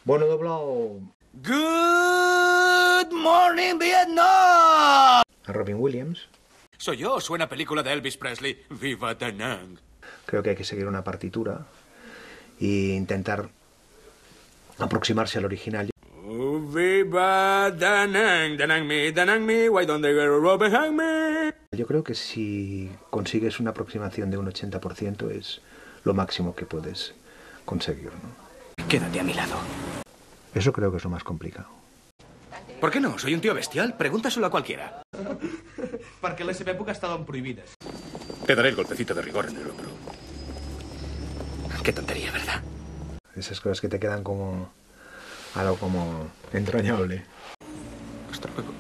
Bueno, doblado Good morning, Vietnam. a Robin Williams. Soy yo, suena película de Elvis Presley. Viva Da Nang. Creo que hay que seguir una partitura e intentar aproximarse al original. Oh, viva Da Nang, Da Nang me, why don't they get a rope and hang me? Yo creo que si consigues una aproximación de un 80% es lo máximo que puedes conseguir, ¿no? Quédate a mi lado. Eso creo que es lo más complicado. ¿Por qué no? Soy un tío bestial. Pregúntaselo a cualquiera. Perquè a la seva època estaven prohibides. Te daré el golpecito de rigor en el hombro. Qué tontería, ¿verdad? Esas cosas que te quedan como algo como entrañable. Hasta luego.